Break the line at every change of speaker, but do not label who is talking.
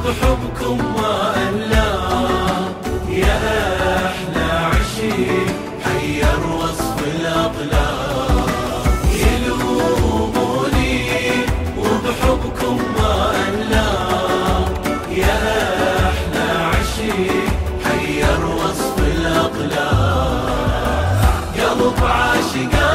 وبحبكم ما ألا يا أحلى عشيق حير وصف الأقلام. يلوموني وبحبكم ما ألا يا أحلى عشيق حير وصف الأقلام. قلب عاشق